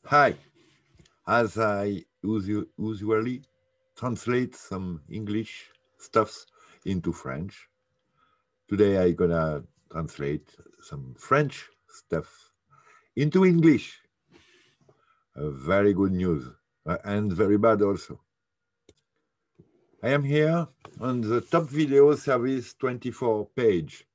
Hi, as I usually translate some English stuffs into French, today I'm gonna translate some French stuff into English. Very good news and very bad also. I am here on the Top Video Service 24 page,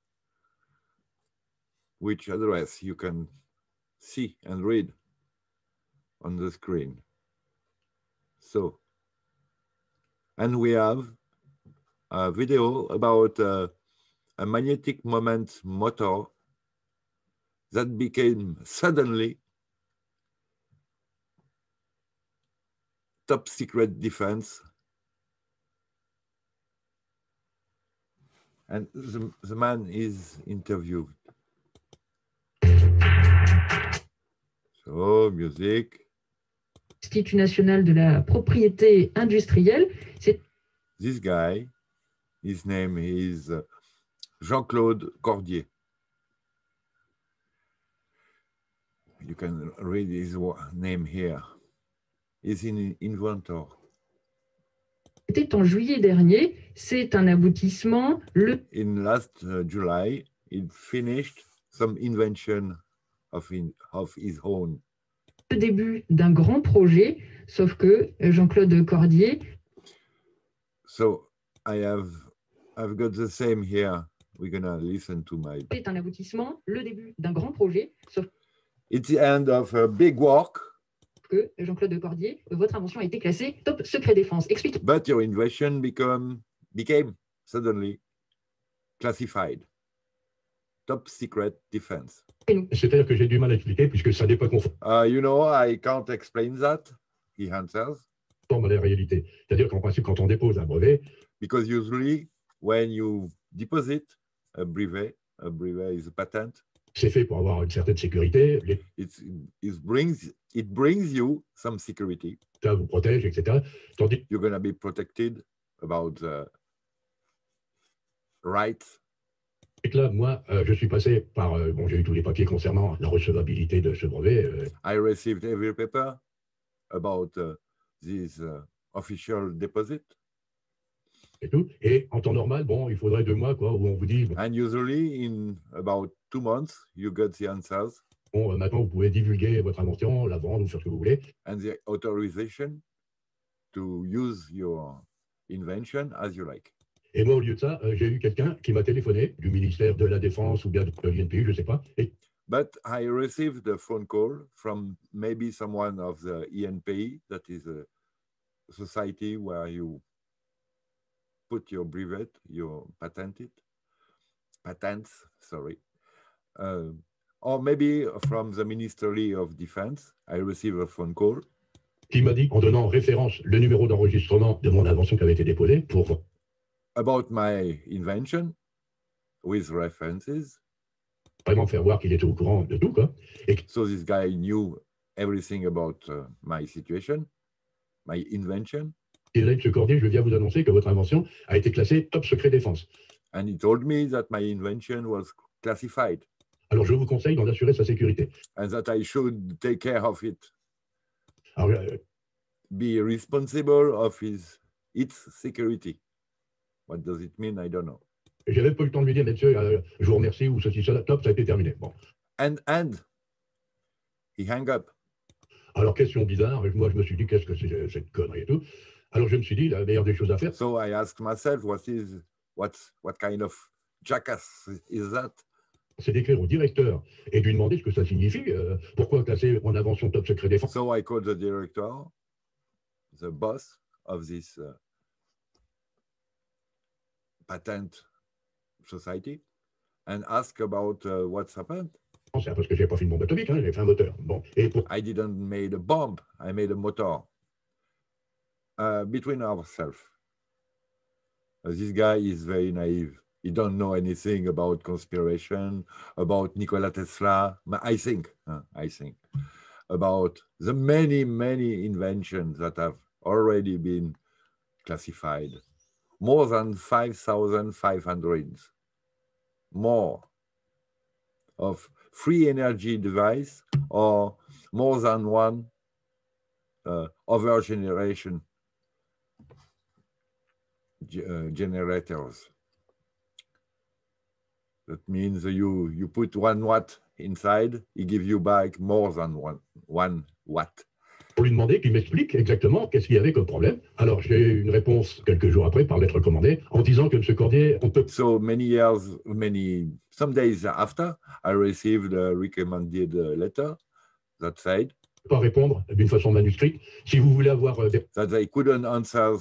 which address you can see and read on the screen. So, and we have a video about a magnetic moment motor that became suddenly top secret defense. And the man is interviewed. So, music. L'Institut national de la propriété industrielle. This guy, his name is Jean-Claude Cordier. You can read his name here. He's an inventor. C'était en juillet dernier. C'est un aboutissement. In last July, he finished some invention of his own. Le début d'un grand projet, sauf que Jean-Claude Cordier. So I've got the same here. We're gonna listen to my. C'est un aboutissement, le début d'un grand projet, sauf. It's the end of a big work. Que Jean-Claude Cordier, votre invention a été classée top secret défense. Explique. But your invention became suddenly classified. Top secret defense. C'est-à-dire que j'ai du mal à expliquer puisque ça n'est pas conforme You know, I can't explain that, he answers. À la réalité. C'est-à-dire qu'en principe, quand on dépose un brevet, because usually when you deposit a brevet is a patent. C'est fait pour avoir une certaine sécurité. It brings you some security. Ça vous protège, etc. Tandis you're going to be protected about the rights. Et là, moi, je suis passé par. Bon, j'ai eu tous les papiers concernant la recevabilité de ce brevet. I received every paper about this official deposit. Et tout. Et en temps normal, bon, il faudrait 2 mois, quoi, où on vous dit. Bon, and usually, in about 2 months, you get the answers. Bon, maintenant, vous pouvez divulguer votre invention, la vendre ou faire ce que vous voulez. And the authorization to use your invention as you like. Et moi, au lieu de ça, j'ai eu quelqu'un qui m'a téléphoné du ministère de la Défense ou bien de l'INPI, je ne sais pas. But I received a phone call from maybe someone of the INPI, that is a society where you put your brevet, your patents, sorry. Or maybe from the Ministry of Defense, I received a phone call. Qui m'a dit, en donnant référence le numéro d'enregistrement de mon invention qui avait été déposée pour. About my invention, with references. Vraiment faire voir qu'il était au courant de tout, quoi. Et so this guy knew everything about my situation, my invention. Et là, M. Cordier, je viens vous annoncer que votre invention a été classée top secret défense. And he told me that my invention was classified. Alors, je vous conseille d'en assurer sa sécurité. And that I should take care of it. Alors, be responsible of its security. What does it mean? I don't know. J'avais pas eu le temps de lui dire, monsieur, je vous remercie, ou ceci, cela, top, ça a été terminé. Bon. And he hung up. Alors, question bizarre, moi, je me suis dit, qu'est-ce que c'est cette connerie et tout. Alors, je me suis dit, la meilleure des choses à faire. So I asked myself, what kind of jackass is that? C'est d'écrire au directeur et de lui demander ce que ça signifie. Pourquoi classer mon invention top secret défense? So I called the director, the boss of this patent society, and asked about what's happened. C'est parce que j'ai pas fait une bombe atomique, hein, j'ai fait un moteur. Bon, et I didn't made a bomb, I made a motor. Between ourselves, this guy is very naive. He don't know anything about conspiration, about Nikola Tesla. I think about the many inventions that have already been classified. More than 5,500 more of free energy device or more than one other generation generators. That means you put 1 watt inside, he gives you back more than one watt. Pour lui demander qu'il m'explique exactement qu'est-ce qu'il y avait comme problème. Alors j'ai eu une réponse quelques jours après par lettre recommandée en disant que M. Cordier, on peut... So some days after, I received a recommended letter that said pas répondre d'une façon manuscrite. Si vous voulez avoir that they couldn't answer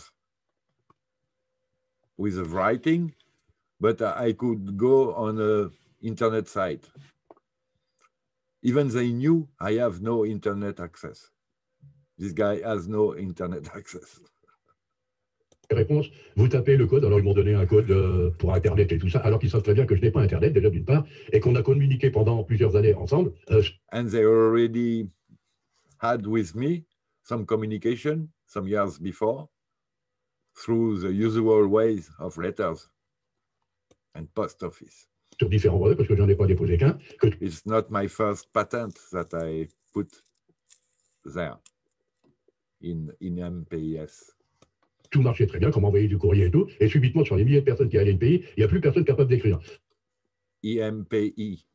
with a writing, but I could go on an internet site. Even they knew I have no internet access. This guy has no internet access. Réponse, vous tapez le code. Alors ils m'ont donné un code pour Internet et tout ça, alors qu'ils savent très bien que je n'ai pas Internet déjà d'une part, et qu'on a communiqué pendant plusieurs années ensemble. And they already had with me some communication some years before through the usual ways of letters and post office. Sur différents brevets, parce que j'en ai pas déposé qu'un. It's not my first patent that I put there in MPIS. Tout marchait très bien, qu'on m'envoyait du courrier et tout, et subitement, sur les milliers de personnes qui allaient à l'INPI, il n'y a plus personne capable d'écrire. IMPI.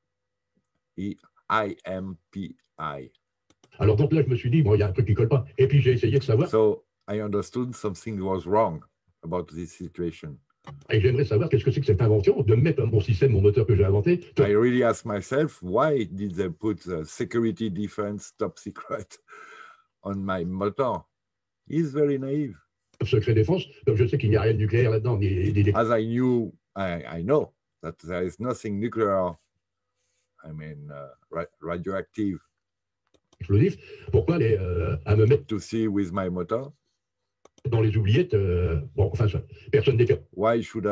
IMPI. Alors donc là, je me suis dit, bon, il y a un truc qui ne colle pas. Et puis j'ai essayé de savoir. So I understood something was wrong about this situation. Et j'aimerais savoir qu'est-ce que c'est que cette invention de mettre mon système, mon moteur que j'ai inventé. I really asked myself, why did they put the security defense top secret on my motor? He's very naive. Secret défense, donc je sais qu'il n'y a rien de nucléaire là-dedans. As I knew, I know that there is nothing nuclear, radioactive. Explosif. Pourquoi à me mettre to see with my motor? Dans les oubliettes, bon, enfin, ça, personne n'est... Why should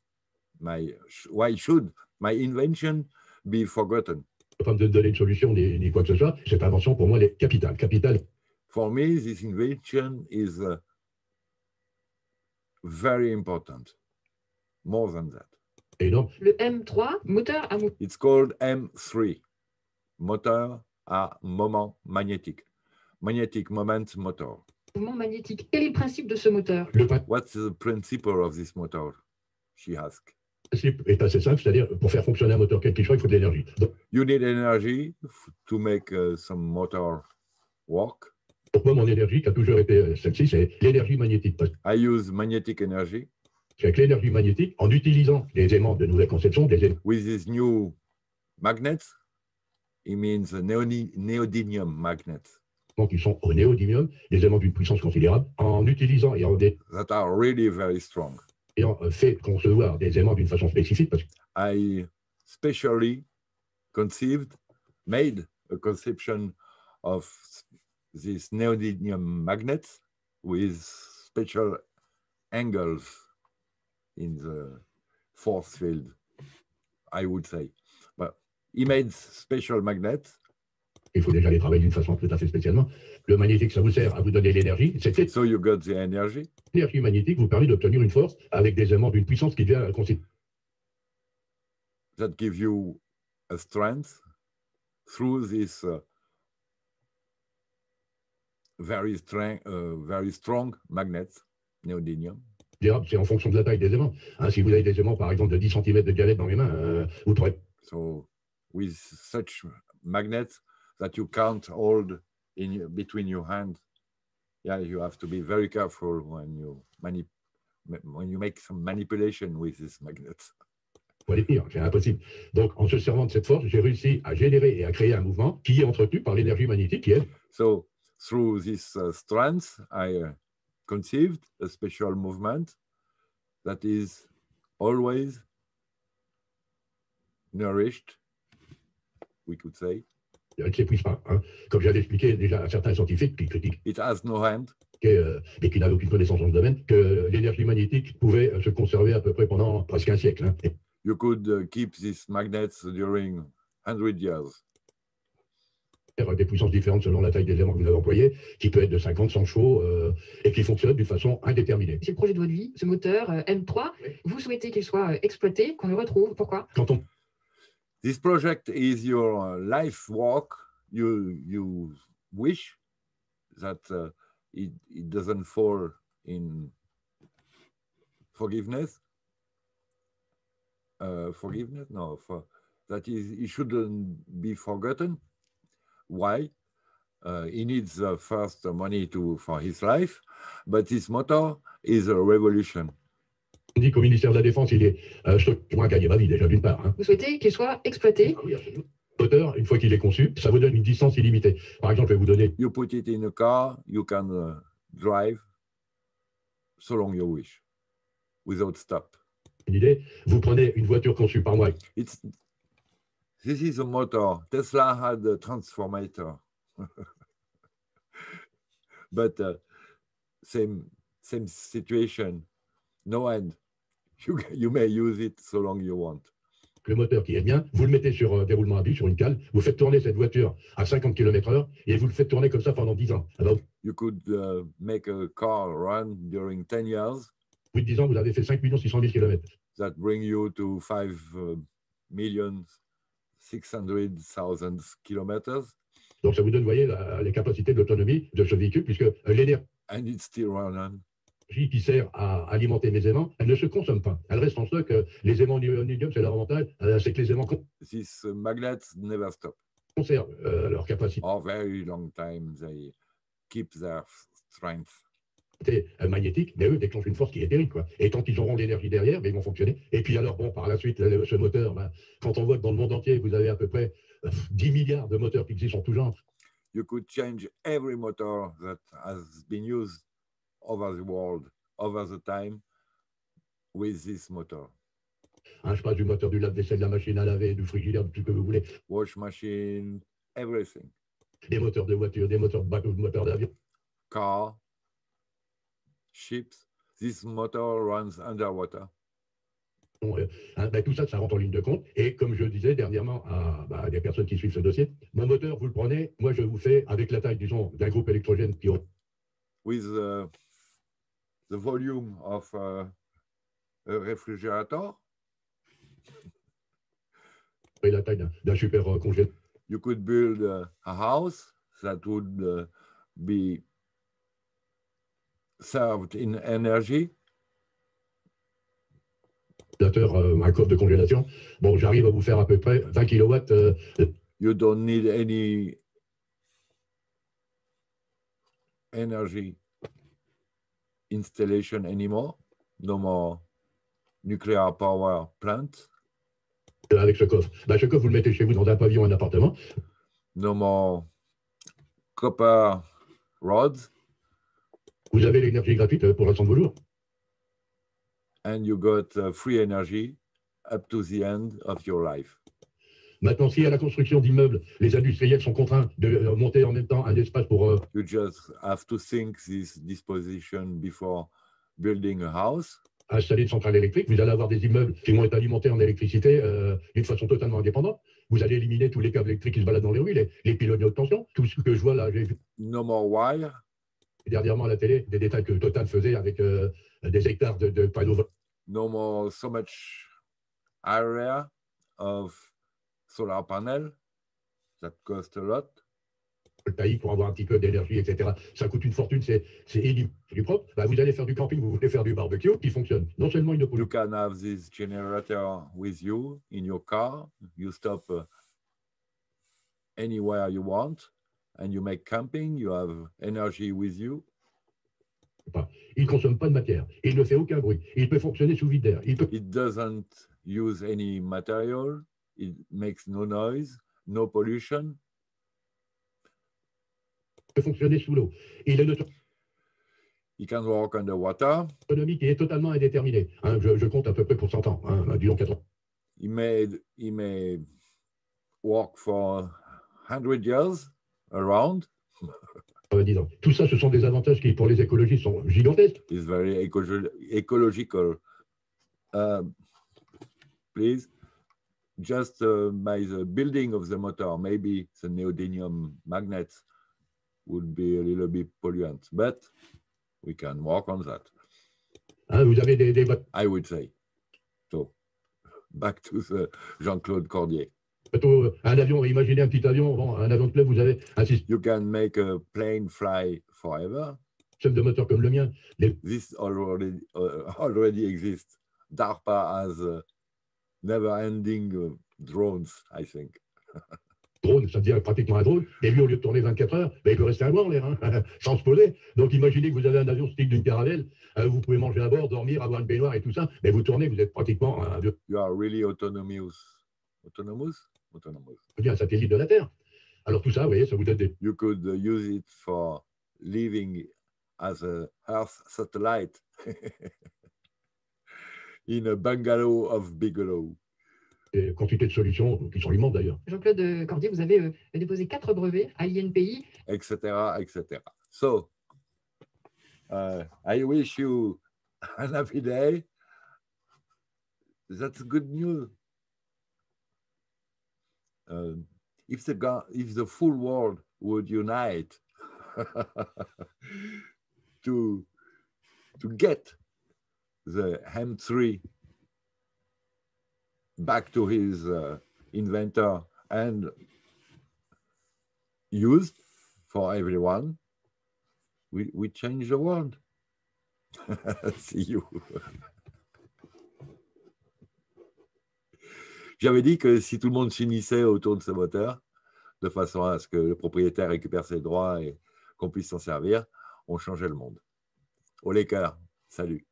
my invention be forgotten? Pas me donner une solution ni quoi que ce soit. Cette invention, pour moi, elle est capitale. For me, this invention is very important. More than that. Énorme. Le M3, moteur à mouvement. It's called M3, moteur à moment magnétique. Magnetic moment motor. Mouvement magnétique. Quel est le principe de ce moteur? What's the principle of this motor? She asked. Le principe est assez simple, c'est-à-dire pour faire fonctionner un moteur quel qu'il soit, il faut de l'énergie. You need energy to make some motor work. Pour moi, mon énergie, qui a toujours été celle-ci, c'est l'énergie magnétique. I use magnetic energy. Avec l'énergie magnétique, en utilisant les aimants de nouvelle conception, with these new magnets, it means neodymium magnets. Qui sont au néodymium, des aimants d'une puissance considérable, en utilisant et en that are really very strong. Et en fait concevoir des aimants d'une façon spécifique. Parce que I specially made a conception of these neodymium magnets with special angles in the force field, I would say. But he made special magnets. Il faut déjà les travailler d'une façon tout à fait spécialement. Le magnétique, ça vous sert à vous donner l'énergie. So you got the energy. L'énergie magnétique vous permet d'obtenir une force avec des aimants d'une puissance qui devient considérable. That gives you a strength through this very strong magnets, neodymium. C'est en fonction de la taille des aimants. Si vous avez des aimants, par exemple, de 10 cm de diamètre dans les mains, vous pourrez... So, with such magnets that you can't hold between your hands, you have to be very careful when you make some manipulation with these magnets. Pour les pires, c'est impossible. Donc, en se servant de cette force, j'ai réussi à générer et à créer un mouvement qui est entretenu par l'énergie magnétique qui est... So, through this strength, I conceived a special movement that is always nourished, we could say. Elle ne s'épuise pas. Comme j'avais expliqué déjà à certains scientifiques qui critiquent. It has no hand. Et qui n'avaient aucune connaissance dans ce domaine, que l'énergie magnétique pouvait se conserver à peu près pendant presque un siècle. You could keep these magnets during 100 years. Des puissances différentes selon la taille des aimants que vous avez employés, qui peut être de 50, 100 chevaux, et qui fonctionne d'une façon indéterminée. C'est le projet de votre vie, ce moteur M3. Oui. Vous souhaitez qu'il soit exploité, qu'on le retrouve. Pourquoi? This project is your life work you wish that it doesn't fall in forgiveness. Forgiveness? No, that is, it shouldn't be forgotten. Why? He needs first money for his life, but his motto is a revolution. On dit qu'au ministère de la Défense, il est je dois gagner ma vie déjà d'une part. Hein. Vous souhaitez qu'il soit exploité? Ah oui, absolument. Le moteur, une fois qu'il est conçu, ça vous donne une distance illimitée. Par exemple, je vais vous donner. You put it in a car, you can drive so long you wish, without stop. Une idée, vous prenez une voiture conçue par moi. This is a motor. Tesla had a transformator. But same situation, no end. You may use it so long you want. Le moteur qui est bien, vous le mettez sur déroulement à vue, sur une cale, vous faites tourner cette voiture à 50 km/h et vous le faites tourner comme ça pendant 10 ans. Alors, you could make a car run during 10 years. Au bout de 10 ans, vous avez fait 5 600 000 km. That bring you to 5,600,000 kilometers. Donc ça vous donne, vous voyez, les capacités d'autonomie de ce véhicule, puisque l'énergie And it's still running. Qui sert à alimenter mes aimants, elle ne se consomme pas. Elle reste en stock. Les aimants néodymium, c'est leur avantage, c'est que les aimants These magnets never stop. conservent leur capacité For a very long time, they keep their strength. magnétique, mais eux déclenchent une force qui est terrible, quoi. Et tant qu'ils auront l'énergie derrière, ils vont fonctionner. Et puis alors, bon, par la suite, ce moteur, quand on voit que dans le monde entier, vous avez à peu près 10 milliards de moteurs qui existent en tout genre. You could change every motor that has been used over the world, over the time, with this motor. Hein, je passe du moteur du lave-vaisselle, de la machine à laver, du frigidaire, de tout ce que vous voulez. Wash machine, everything. Des moteurs de voiture, des moteurs de bateau, des moteurs d'avion. Car, ships. This motor runs underwater. Bon, tout ça, ça rentre en ligne de compte. Et comme je disais dernièrement à des personnes qui suivent ce dossier, mon moteur, vous le prenez, moi je vous fais avec la taille, disons, d'un groupe électrogène qui ont. With the volume of a refrigerator. Et la taille d'un super congélateur. You could build a house that would be served in energy. Un coffre de congélation. Bon, j'arrive à vous faire à peu près 20 kilowatts. You don't need any energy installation anymore. No more nuclear power plants. Avec ce coffre. Ce coffre, vous le mettez chez vous dans un pavillon, un appartement. No more copper rods. Vous avez l'énergie gratuite pour l'ensemble de vos jours. And you got free energy up to the end of your life. Maintenant, si à la construction d'immeubles, les industriels sont contraints de monter en même temps un espace pour... You just have to think this disposition before building a house. Installer une centrale électrique, vous allez avoir des immeubles qui vont être alimentés en électricité d'une façon totalement indépendante. Vous allez éliminer tous les câbles électriques qui se baladent dans les rues, les pylônes haute tension, tout ce que je vois là. J'ai vu No more wire. dernièrement à la télé des détails que Total faisait avec des hectares de panneaux. No more so much area of solar panel. That cost a lot. Le pays pour avoir un petit peu d'énergie, etc. Ça coûte une fortune, c'est du propre. Vous allez faire du camping, vous voulez faire du barbecue, qui fonctionne. Non seulement il ne pollue. You can have this generator with you in your car. You stop anywhere you want, and you make camping. You have energy with you. Il ne consomme pas de matière. Il ne fait aucun bruit. Il peut fonctionner sous vide d'air. It doesn't use any material. It makes no noise, no pollution. Il peut fonctionner sous l'eau. Il a une He can walk underwater. autonomie qui est totalement indéterminée. Je compte à peu près pour 100 ans, disons 4 ans. He may walk for 100 years around. 10 ans. Tout ça, ce sont des avantages qui, pour les écologistes, sont gigantesques. It's very ecological. Please, just by the building of the motor, maybe the neodymium magnets would be a little bit polluant, but we can work on that. Vous avez des I would say. So, back to the Jean-Claude Cordier. Un avion, imaginez un petit avion, bon, un avion de club, vous avez un système You can make a plane fly forever. de moteur comme le mien. This already exists. DARPA has never-ending drones, I think. Drone, ça devient pratiquement un drone, et lui, au lieu de tourner 24 heures, ben, il peut rester un mois en l'air, hein, sans se poser. Donc imaginez que vous avez un avion style d'une caravelle, vous pouvez manger à bord, dormir, avoir une baignoire et tout ça, mais vous tournez, vous êtes pratiquement You are really autonomous. Autonomous? Autonomous. Un satellite de la Terre. Alors tout ça, vous voyez, ça vous donne des... You could use it for living as a Earth satellite in a bungalow of Bigelow. Des quantités de solutions qui sont immenses d'ailleurs. Jean-Claude Cordier, vous avez déposé 4 brevets à l'INPI. Etc., etc. So, I wish you a happy day. That's good news. If the full world would unite to get the M3 back to his inventor and used for everyone, we change the world. See you. J'avais dit que si tout le monde s'unissait autour de ce moteur, de façon à ce que le propriétaire récupère ses droits et qu'on puisse s'en servir, on changeait le monde. Au Lakers, salut.